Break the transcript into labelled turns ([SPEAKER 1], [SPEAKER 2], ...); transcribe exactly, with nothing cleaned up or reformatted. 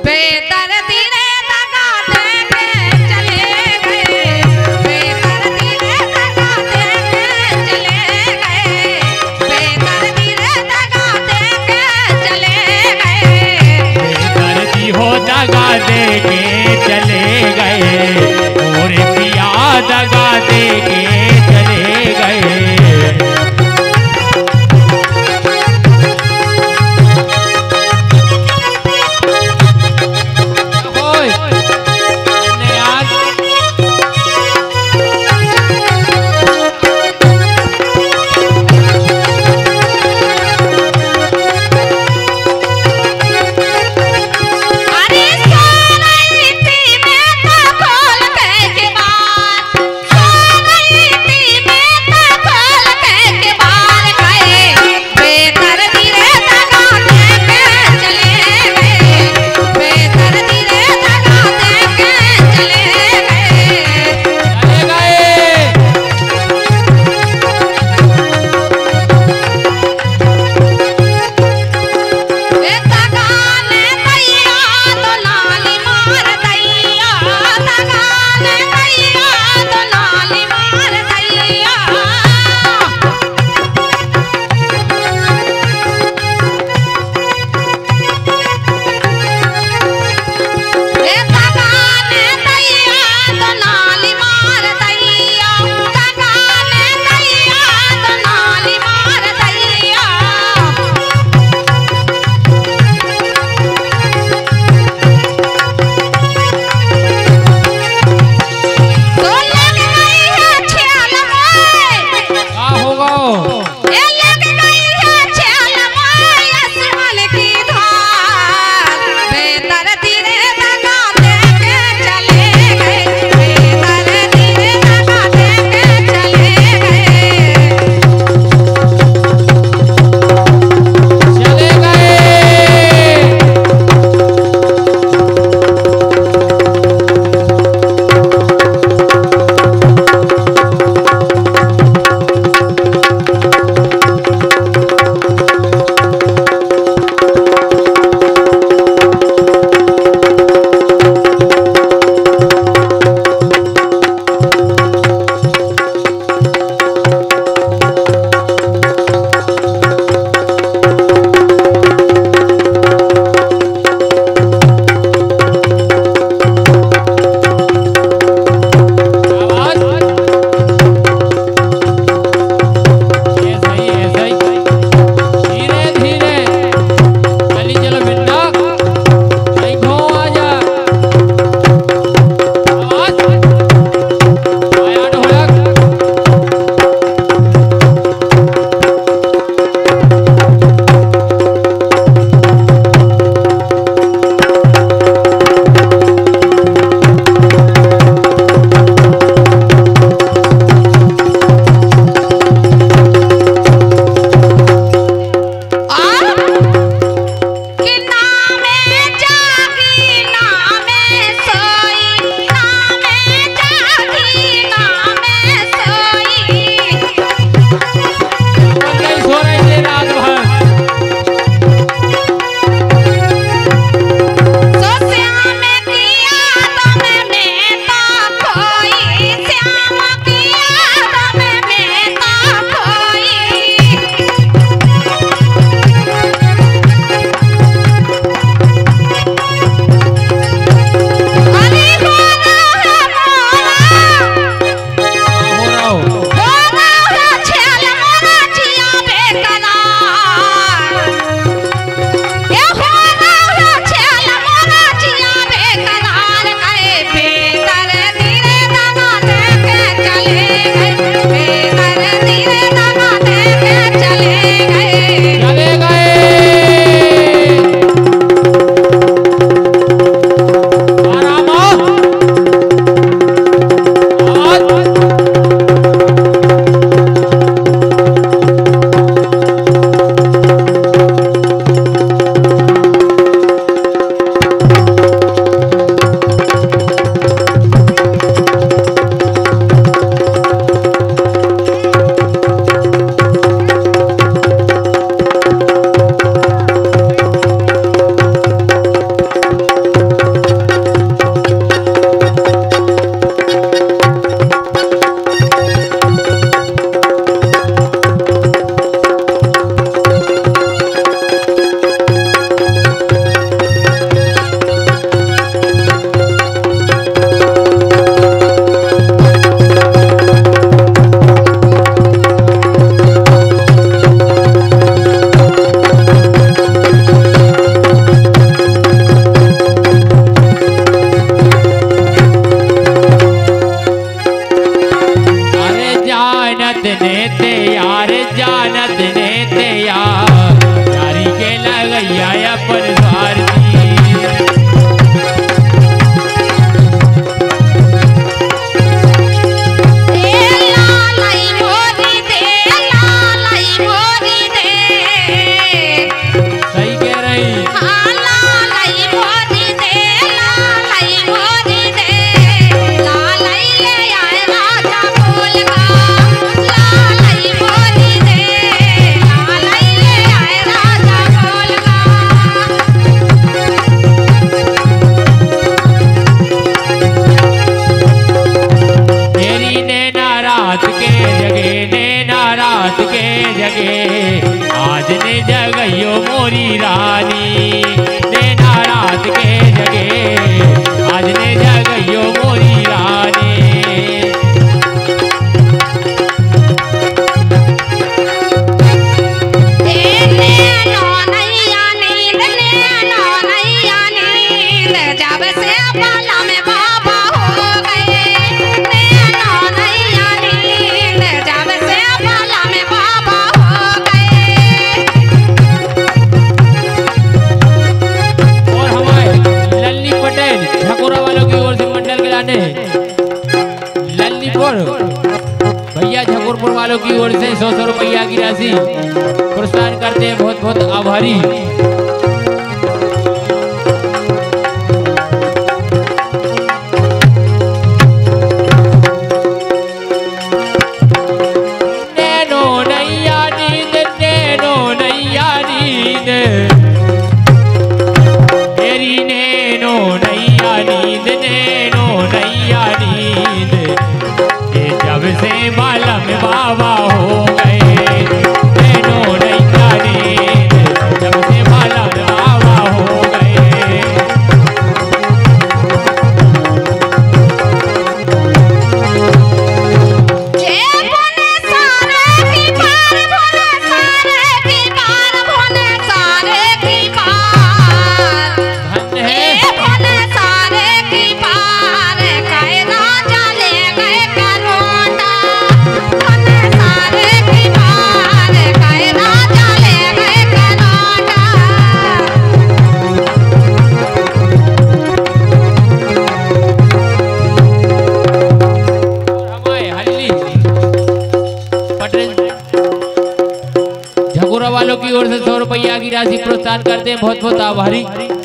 [SPEAKER 1] बेदर्दी रे दगा दे के चले गए, बेदर्दी रे दगा दे के चले गए, बेदर्दी रे दगा दे के चले गए,
[SPEAKER 2] बेदर्दी हो दगा दे के चले गए, और पिया दगा दे के चले गए।
[SPEAKER 1] जब से बाला में बाबा हो गए नैनो नैया नींद जब से बाला में बाबा हो गए।
[SPEAKER 2] और हमारे लल्ली पटेल झकोरा वालों की ओर से मंडल के लाने लल्लीपुर भैया झकोरपुर वालों की ओर से सौ सौ रुपया की राशि पुरस्कार करते हैं, बहुत बहुत आभारी। नैनो नैया नींद नैनो नैया नींद तेरी नैनो नैया नींद नैनो नैया नींद ये जब से बाला में बाबा हो गए नैनो नैया नींद जब से बाला में बाबा हो गए।
[SPEAKER 1] जे बोले सारे की पार बोले सारे की पार बोले सारे की पार
[SPEAKER 2] धन्य
[SPEAKER 1] ए
[SPEAKER 2] है
[SPEAKER 1] बोले सारे की पार कहे राजा ले गए करोटा बोले सारे की पार कहे राजा ले गए करोटा।
[SPEAKER 2] हमारे हल्ली पटेल झकोरा वालों की ओर से सौ रुपया की राशि प्रोत्साहन करते हैं, बहुत बहुत आभारी।